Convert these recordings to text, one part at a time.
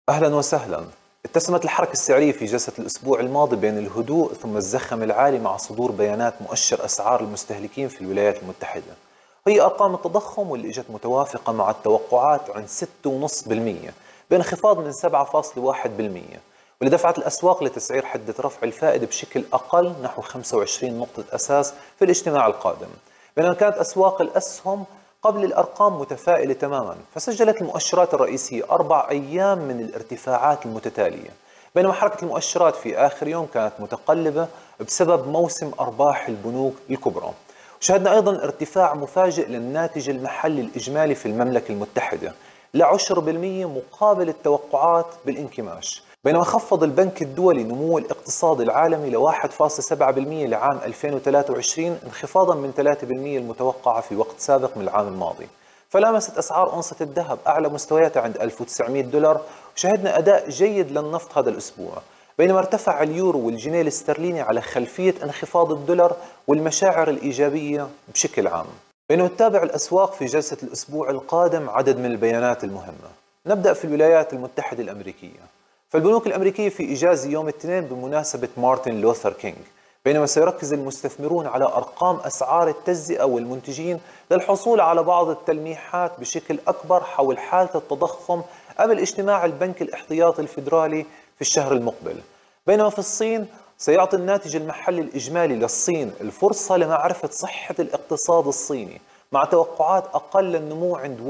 أهلا وسهلا. اتسمت الحركة السعرية في جلسة الأسبوع الماضي بين الهدوء ثم الزخم العالي مع صدور بيانات مؤشر أسعار المستهلكين في الولايات المتحدة. هي أرقام التضخم واللي إجت متوافقة مع التوقعات عند 6.5% بانخفاض من 7.1%، واللي دفعت الأسواق لتسعير حدة رفع الفائدة بشكل أقل نحو 25 نقطة أساس في الاجتماع القادم، بينما كانت أسواق الأسهم قبل الأرقام متفائلة تماما، فسجلت المؤشرات الرئيسية 4 أيام من الارتفاعات المتتالية، بينما حركة المؤشرات في آخر يوم كانت متقلبة بسبب موسم أرباح البنوك الكبرى. شهدنا أيضا ارتفاع مفاجئ للناتج المحلي الإجمالي في المملكة المتحدة ل10% مقابل التوقعات بالانكماش، بينما خفض البنك الدولي نمو الاقتصاد العالمي ل 1.7% لعام 2023 انخفاضا من 3% المتوقعة في وقت سابق من العام الماضي. فلامست أسعار أونصة الذهب أعلى مستوياتها عند $1900، وشهدنا أداء جيد للنفط هذا الأسبوع، بينما ارتفع اليورو والجنيه الاسترليني على خلفية انخفاض الدولار والمشاعر الإيجابية بشكل عام. بينما تتابع الأسواق في جلسة الأسبوع القادم عدد من البيانات المهمة. نبدأ في الولايات المتحدة الأمريكية، فالبنوك الأمريكية في إجازة يوم الاثنين بمناسبة مارتن لوثر كينغ، بينما سيركز المستثمرون على أرقام أسعار التجزئة والمنتجين للحصول على بعض التلميحات بشكل أكبر حول حالة التضخم قبل اجتماع البنك الاحتياطي الفيدرالي في الشهر المقبل. بينما في الصين سيعطي الناتج المحلي الإجمالي للصين الفرصة لمعرفة صحة الاقتصاد الصيني مع توقعات أقل للنمو عند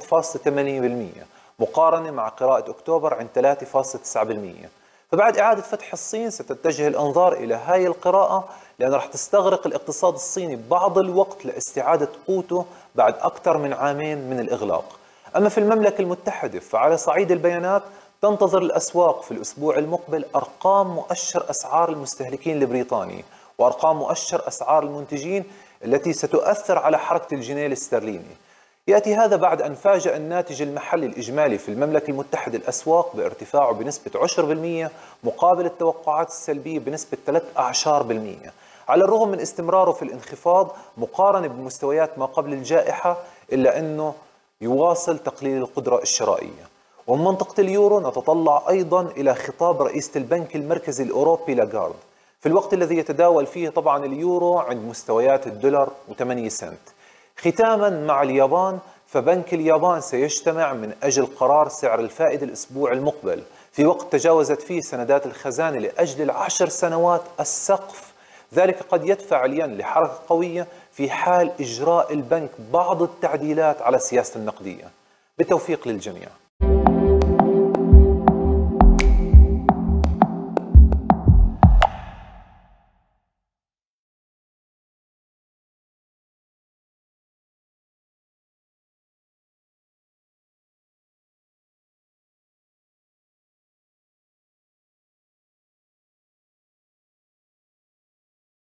1.8% مقارنة مع قراءة أكتوبر عند 3.9%. فبعد إعادة فتح الصين ستتجه الأنظار إلى هاي القراءة، لأن رح تستغرق الاقتصاد الصيني بعض الوقت لاستعادة قوته بعد أكثر من عامين من الإغلاق. أما في المملكة المتحدة فعلى صعيد البيانات تنتظر الأسواق في الأسبوع المقبل أرقام مؤشر أسعار المستهلكين البريطاني وأرقام مؤشر أسعار المنتجين التي ستؤثر على حركة الجنيه الاسترليني. يأتي هذا بعد أن فاجأ الناتج المحلي الإجمالي في المملكة المتحدة الأسواق بارتفاعه بنسبة 10% مقابل التوقعات السلبية بنسبة 13%، على الرغم من استمراره في الانخفاض مقارنة بمستويات ما قبل الجائحة، إلا أنه يواصل تقليل القدرة الشرائية. ومن منطقة اليورو نتطلع أيضا إلى خطاب رئيسة البنك المركزي الأوروبي لاغارد في الوقت الذي يتداول فيه طبعا اليورو عند مستويات الدولار و8 سنت. ختاما مع اليابان، فبنك اليابان سيجتمع من أجل قرار سعر الفائدة الأسبوع المقبل في وقت تجاوزت فيه سندات الخزانة لأجل 10 سنوات السقف. ذلك قد يدفع الين لحركة قوية في حال إجراء البنك بعض التعديلات على سياسة النقدية. بالتوفيق للجميع.